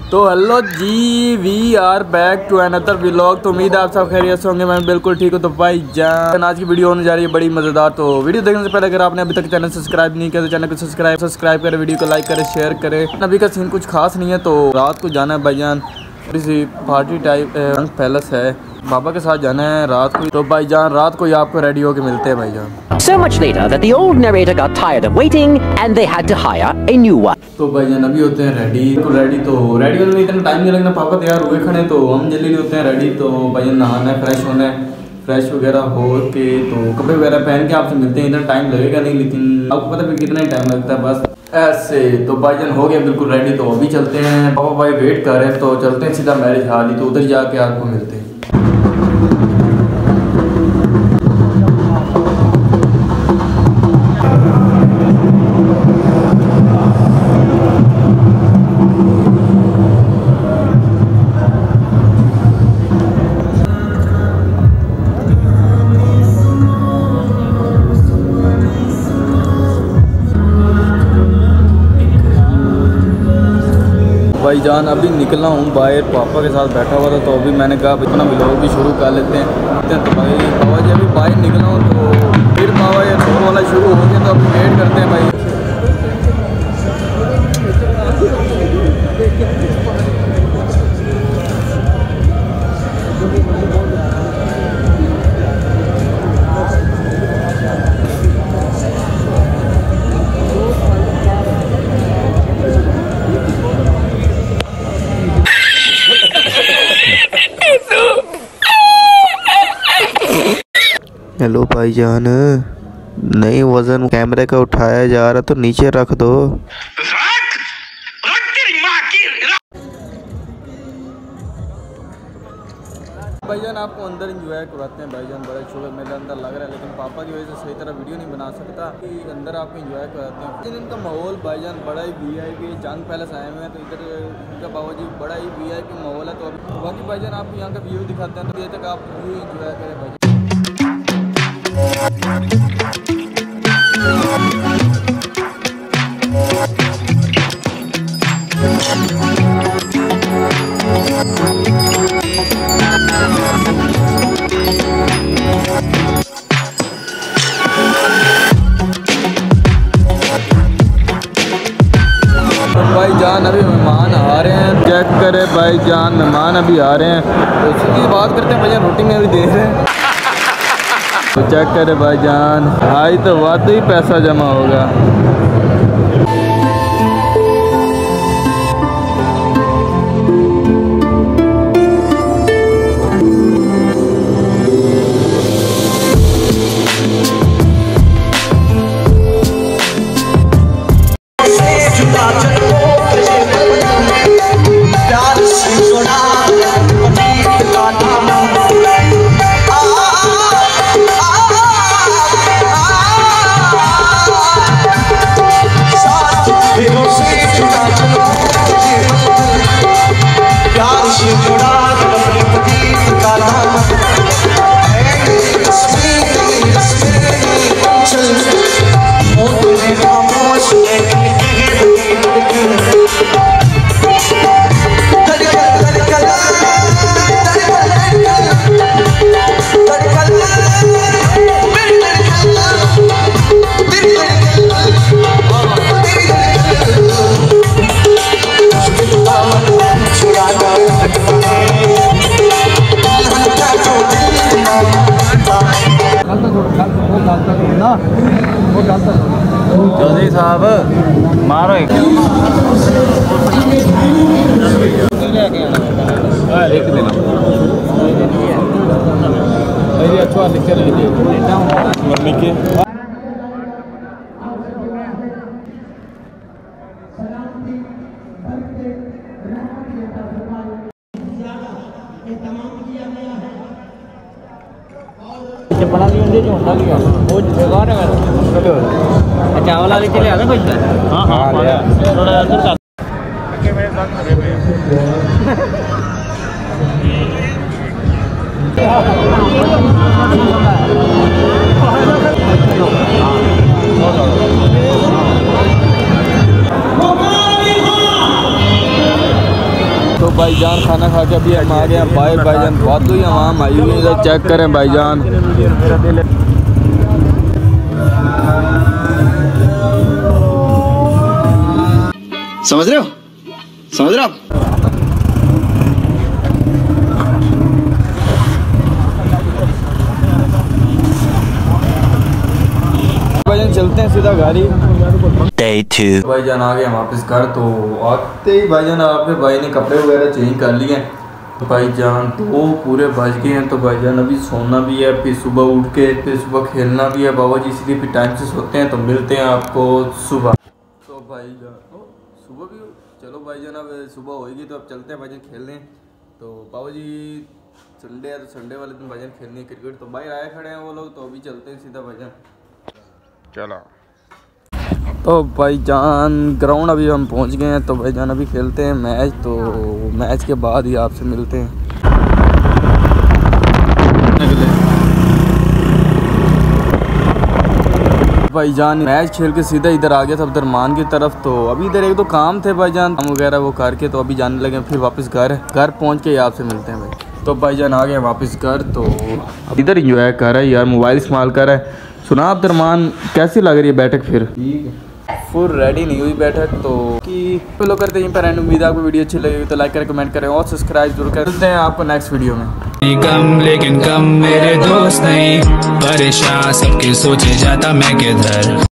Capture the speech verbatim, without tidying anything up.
तो हेलो जी, we are back to another vlog. तो उम्मीद है आप सब खैरियत से होंगे। मैं बिल्कुल ठीक हूँ। तो भाई जान आज की वीडियो होने जा रही है बड़ी मज़ेदार। तो वीडियो देखने से पहले अगर आपने अभी तक चैनल सब्सक्राइब नहीं किया तो चैनल को सब्सक्राइब सब्सक्राइब करें, वीडियो को लाइक करें, शेयर करें। अभी का सीन कुछ खास नहीं है। तो रात को जाना है भाईजान, थोड़ी सी पार्टी टाइप रंग पैलेस है, बाबा के साथ जाना है रात को। तो भाईजान रात को ही आपको रेडी होके मिलते हैं भाईजान। So much later that the old narrator got tired of waiting and they had to hire a new one. तो भाईजान अभी होते हैं रेडी। तो रेडी तो रेडी होने में इतना टाइम नहीं लगना, पापा तैयार हुए खड़े तो हम जल्दी होते हैं रेडी। तो भाईजान नहाना है, फ्रेश होना है, फ्रेश वगैरह हो के तो कपड़े वगैरह पहन के आपसे मिलते हैं। इतना टाइम लगेगा नहीं, लेकिन आपको पता है कितना टाइम लगता है बस ऐसे। तो भाईजान हो गया बिल्कुल रेडी। तो अभी चलते हैं, पापा भाई वेट कर रहे हैं तो चलते हैं सीधा मैरिज हाल ही। तो उधर जाके आपको मिलते हैं। भाईजान अभी निकला हूँ बाहर, पापा के साथ बैठा हुआ था तो अभी मैंने कहा इतना व्लॉग भी शुरू कर लेते हैं। तो भाई बाबा जी अभी बाहर निकला हूँ तो फिर बाबा ये शोर वाला शुरू हो गया तो अभी वेट करते हैं भाई। हेलो भाईजान, नहीं वजन कैमरे का उठाया जा रहा तो नीचे रख दो। भाईजान आपको अंदर एंजॉय करवाते हैं भाईजान, बड़ा शुगर मेरे अंदर लग रहा है, लेकिन पापा की वजह से सही तरह वीडियो नहीं बना सकता कि अंदर आपको एंजॉय कराते हैं। लेकिन इनका माहौल भाईजान बड़ा ही V I P, Chand palace आए हुए हैं तो इधर इनका बाबा जी बड़ा ही वी आई पी माहौल है। तो अभी बाकी भाईजान आपको यहाँ का व्यू दिखाते हैं तो ये तक आप व्यू एंजॉय करें भाईजान। भाईजान अभी मेहमान आ रहे हैं, चेक करे भाईजान मेहमान अभी आ रहे हैं। तो इसकी बात करते हैं भाईजान, रोटी में भी दे रहे हैं तो चेक करे भाईजान, आई तो वाकई ही पैसा जमा होगा। चौधरी साहब मारो एक एक दिन अच्छा लिखे मम्मी के बड़ा लिया जो होता लिया वो बेकार है। चावल वाले चले आना कुछ। हाँ हाँ थोड़ा अंदर के मेरे साथ खड़े हुए भाईजान खाना खा के अभी हम आ गए हैं बाहर। भाईजान बहुत हुई आवाम आई हुई है, इधर चेक करें भाईजान। समझ रहे हो समझ रहे हो आप? भाईजान चलते हैं सीधा गाड़ी। Day two. भाईजान आ गए हम वापस घर। तो आते ही भाईजान आपके भाई ने कपड़े वगैरह चेंज कर लिए हैं। तो भाईजान दो पूरे बज गए हैं। तो भाईजान अभी सोना भी है, फिर सुबह उठ के फिर सुबह खेलना भी है बाबा जी, इसलिए फिर टाइम से सोते हैं। तो मिलते हैं आपको सुबह। तो भाईजान सुबह भी चलो भाईजान, अब सुबह होएगी तो अब चलते हैं भाईजान खेलने। तो बाबा जी संडे है तो संडे वाले दिन भाईजान खेलने क्रिकेट। तो बाहर आए खड़े हैं वो लोग, तो अभी चलते हैं सीधा भाईजान। चलो तो भाईजान ग्राउंड अभी हम पहुंच गए हैं। तो भाईजान अभी खेलते हैं मैच। तो मैच के बाद ही आपसे मिलते हैं। भाईजान मैच खेल के सीधा इधर आ गया था अब्दुर्रहमान की तरफ। तो अभी इधर एक दो काम थे भाईजान, काम वगैरह वो करके तो अभी जाने लगे, फिर वापस घर घर पहुंच के आपसे मिलते हैं भाई। तो भाईजान आ गए वापस घर। तो अब इधर इंजॉय कर रहा है यार, मोबाइल इस्तेमाल कर रहा है। सुना अब्दुर्रहमान कैसी लग रही है बैठक? फिर ठीक है, फुल रेडी नहीं हुई बैठक। तो कि फॉलो करते हैं पर एंड। उम्मीद है आपको वीडियो अच्छी लगेगी तो लाइक करें, कमेंट करें और सब्सक्राइब जरूर कर देते हैं। आपको नेक्स्ट वीडियो में कम लेकिन कम मेरे दोस्त नहीं, परेशान सबके सोचे जाता मैं किधर।